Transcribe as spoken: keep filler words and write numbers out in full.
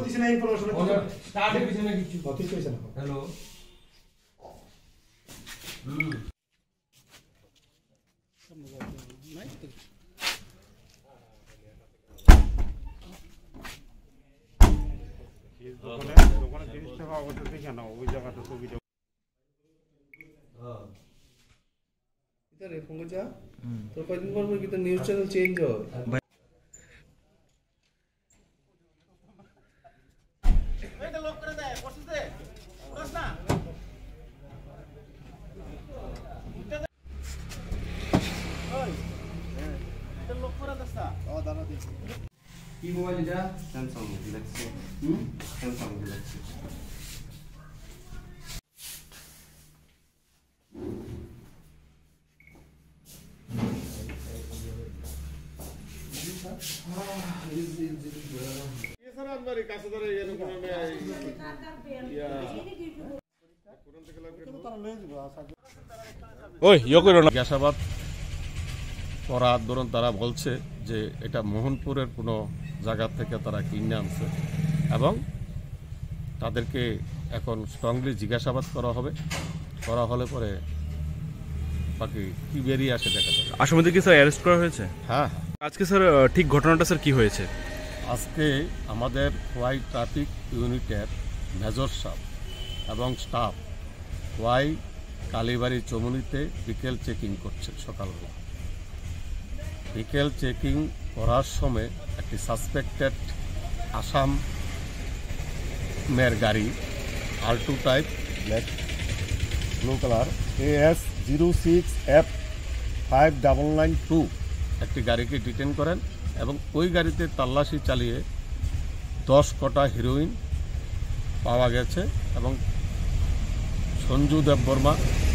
কিছু না ইনফরমেশন স্টার্টের পিছনে কিছু কিছু হইছে না হ্যালো হুম দোকানে জিনিসটা পাওয়া গেছে দেখে না ওই জায়গাটা ছবিটা হ্যাঁ इधर है फोन जा तो कोई दिन पर कितना न्यूज़ चैनल चेंज हो এটা লক করে দেয় বসে বস না ওই এটা লক করে দাসা ও দাঁড়া দি কি মোবাইল এটা Samsung Galaxy hmm Samsung Galaxy ये सर अंदर कासे धरे ये कोन में या कोन থেকে লাগবে তারা লয়ে যাবে আশা ওই ইয়া করো না জিজ্ঞাসাবাদ করা ধরুন তারা বলছে যে এটা মোহনপুরের কোনো জায়গা থেকে তারা কিনে আনছে এবং তাদেরকে এখন স্ট্রংলি জিজ্ঞাসাবাদ করা হবে করা হলে পরে বাকি কি বেরিয়ে আসে দেখা যাবে আসামিদেরকে স্যার অ্যারেস্ট করা হয়েছে হ্যাঁ আজকে স্যার ঠিক ঘটনাটা স্যার কি হয়েছে আজকে আমাদের ওয়াই ট্রাফিক ইউনিটের মেজর সাহেব এবং স্টাফ ওয়াই কালীবাড়ি চমুনিতে বিকেল চেকিং করছে সকালবেলা বিকেল চেকিং করার সময় একটি সাসপেক্টেড আসামের গাড়ি Alto type black blue colour A S zero six F five double nine two একটি গাড়িকে ডিটেন করেন এবং ওই গাড়িতে তল্লাশি চালিয়ে দশ কটা হিরোইন পাওয়া গেছে এবং সঞ্জু দেববর্মা